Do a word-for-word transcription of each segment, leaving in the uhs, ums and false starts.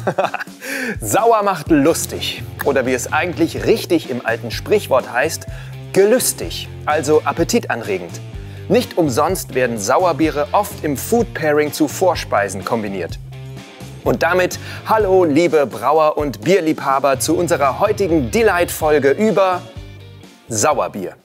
Sauer macht lustig. Oder wie es eigentlich richtig im alten Sprichwort heißt, gelüstig, also appetitanregend. Nicht umsonst werden Sauerbiere oft im Food Pairing zu Vorspeisen kombiniert. Und damit hallo liebe Brauer und Bierliebhaber zu unserer heutigen Delight-Folge über Sauerbier.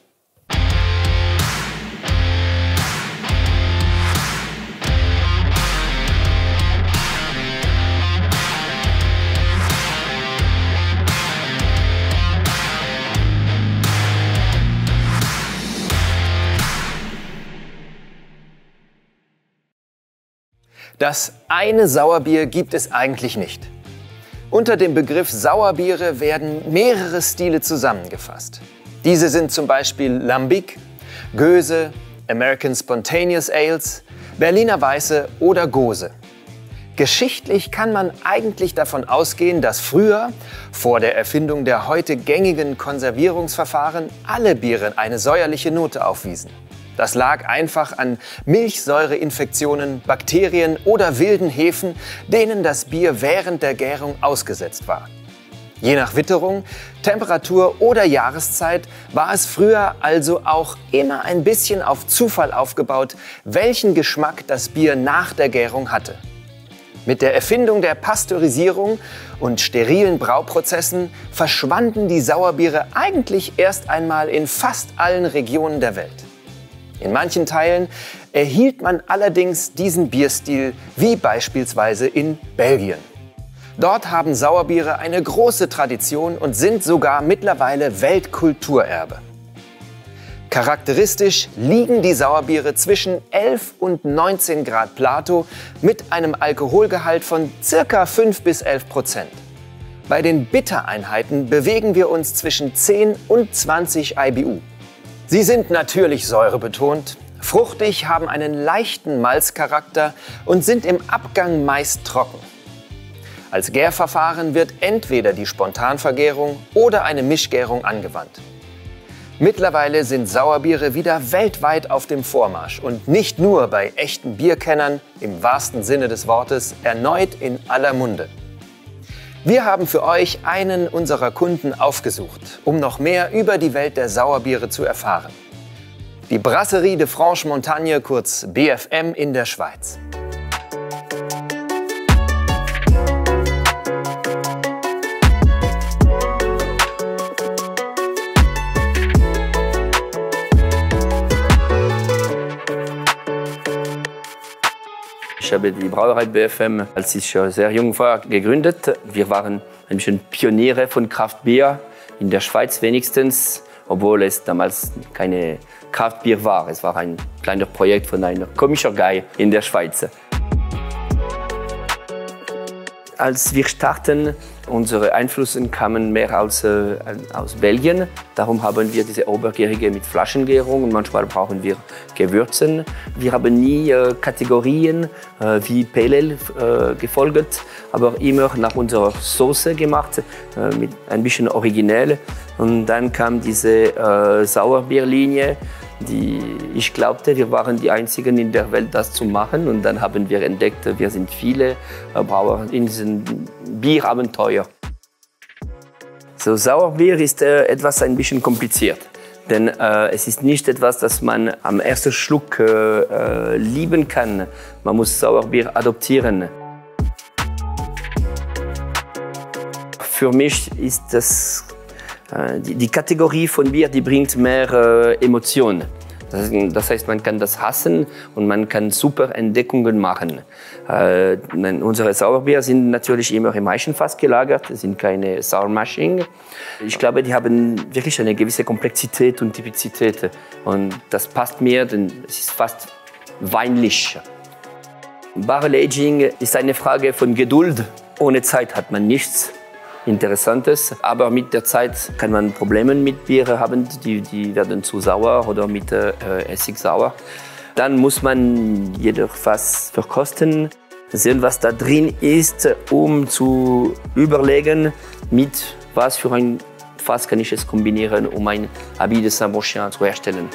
Das eine Sauerbier gibt es eigentlich nicht. Unter dem Begriff Sauerbiere werden mehrere Stile zusammengefasst. Diese sind zum Beispiel Lambic, Göse, American Spontaneous Ales, Berliner Weiße oder Gose. Geschichtlich kann man eigentlich davon ausgehen, dass früher, vor der Erfindung der heute gängigen Konservierungsverfahren, alle Biere eine säuerliche Note aufwiesen. Das lag einfach an Milchsäureinfektionen, Bakterien oder wilden Hefen, denen das Bier während der Gärung ausgesetzt war. Je nach Witterung, Temperatur oder Jahreszeit war es früher also auch immer ein bisschen auf Zufall aufgebaut, welchen Geschmack das Bier nach der Gärung hatte. Mit der Erfindung der Pasteurisierung und sterilen Brauprozessen verschwanden die Sauerbiere eigentlich erst einmal in fast allen Regionen der Welt. In manchen Teilen erhielt man allerdings diesen Bierstil, wie beispielsweise in Belgien. Dort haben Sauerbiere eine große Tradition und sind sogar mittlerweile Weltkulturerbe. Charakteristisch liegen die Sauerbiere zwischen elf und neunzehn Grad Plato mit einem Alkoholgehalt von ca. fünf bis elf Prozent. Bei den Bittereinheiten bewegen wir uns zwischen zehn und zwanzig I B U. Sie sind natürlich säurebetont, fruchtig, haben einen leichten Malzcharakter und sind im Abgang meist trocken. Als Gärverfahren wird entweder die Spontanvergärung oder eine Mischgärung angewandt. Mittlerweile sind Sauerbiere wieder weltweit auf dem Vormarsch und nicht nur bei echten Bierkennern, im wahrsten Sinne des Wortes, erneut in aller Munde. Wir haben für euch einen unserer Kunden aufgesucht, um noch mehr über die Welt der Sauerbiere zu erfahren. Die Brasserie de Franche-Montagne, kurz B F M in der Schweiz. Ich habe die Brauerei B F M, als ich sehr jung war, gegründet. Wir waren ein bisschen Pioniere von Kraftbier, in der Schweiz wenigstens, obwohl es damals keine Kraftbier war. Es war ein kleines Projekt von einem komischen Guy in der Schweiz. Als wir starten, unsere Einflüsse kamen mehr aus, äh, aus Belgien. Darum haben wir diese Obergärige mit Flaschengärung und manchmal brauchen wir Gewürzen. Wir haben nie äh, Kategorien äh, wie Pale Ale äh, gefolgt, aber immer nach unserer Soße gemacht, äh, mit ein bisschen originell. Und dann kam diese äh, Sauerbierlinie, die ich glaubte, wir waren die Einzigen in der Welt, das zu machen. Und dann haben wir entdeckt, wir sind viele Brauer in diesem Bierabenteuer. So, Sauerbier ist äh, etwas ein bisschen kompliziert. Denn äh, es ist nicht etwas, das man am ersten Schluck äh, lieben kann. Man muss Sauerbier adoptieren. Für mich ist das Die, die Kategorie von Bier, die bringt mehr äh, Emotionen. Das, das heißt, man kann das hassen und man kann super Entdeckungen machen. Äh, unsere Sauerbier sind natürlich immer im Eichenfass gelagert, sind keine Sourmashing. Ich glaube, die haben wirklich eine gewisse Komplexität und Typizität. Und das passt mir, denn es ist fast weinlich. Barrel Aging ist eine Frage von Geduld. Ohne Zeit hat man nichts Interessantes, aber mit der Zeit kann man Probleme mit Biere haben, die, die werden zu sauer oder mit äh, Essigsauer. Dann muss man jedes Fass verkosten, sehen, was da drin ist, um zu überlegen, mit was für ein Fass kann ich es kombinieren, um ein Habit de Saint-Brochien zu erstellen.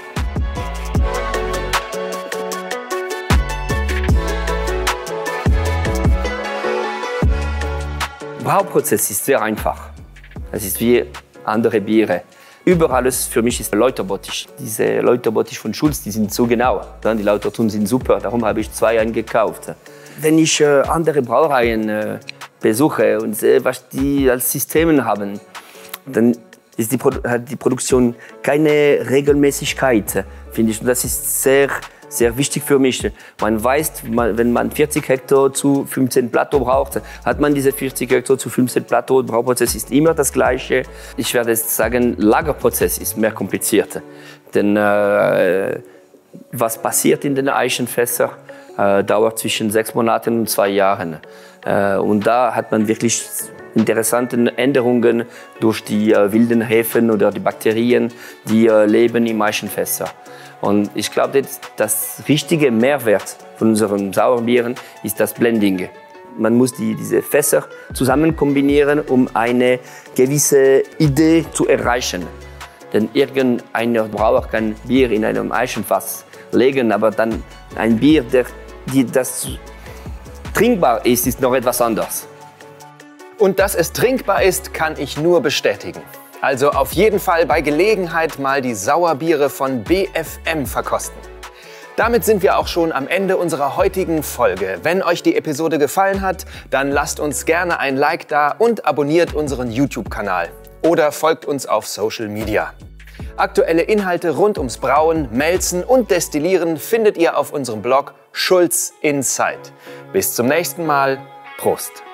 Brauprozess ist sehr einfach. Es ist wie andere Biere. Überall für mich ist Läuterbottich. Diese Läuterbottich von Schulz, die sind so genau. Die Lauterton sind super, darum habe ich zwei eingekauft. Wenn ich äh, andere Brauereien äh, besuche und sehe, was die als Systeme haben, dann ist die, Produ hat die Produktion keine Regelmäßigkeit, finde ich. Und das ist sehr, sehr wichtig für mich. Man weiß, man, wenn man vierzig Hektar zu fünfzehn Plateau braucht, hat man diese vierzig Hektar zu fünfzehn Plateau. Der Brauprozess ist immer das Gleiche. Ich werde sagen, Lagerprozess ist mehr kompliziert. Denn äh, was passiert in den Eichenfässern, äh, dauert zwischen sechs Monaten und zwei Jahren. Äh, und da hat man wirklich interessante Änderungen durch die äh, wilden Hefen oder die Bakterien, die äh, leben im Eichenfässer. Und ich glaube, das richtige Mehrwert von unseren Sauerbieren ist das Blending. Man muss die, diese Fässer zusammen kombinieren, um eine gewisse Idee zu erreichen. Denn irgendein Brauer kann Bier in einem Eichenfass legen, aber dann ein Bier, der, die, das trinkbar ist, ist noch etwas anderes. Und dass es trinkbar ist, kann ich nur bestätigen. Also auf jeden Fall bei Gelegenheit mal die Sauerbiere von B F M verkosten. Damit sind wir auch schon am Ende unserer heutigen Folge. Wenn euch die Episode gefallen hat, dann lasst uns gerne ein Like da und abonniert unseren YouTube-Kanal. Oder folgt uns auf Social Media. Aktuelle Inhalte rund ums Brauen, Melzen und Destillieren findet ihr auf unserem Blog Schulz Insight. Bis zum nächsten Mal. Prost!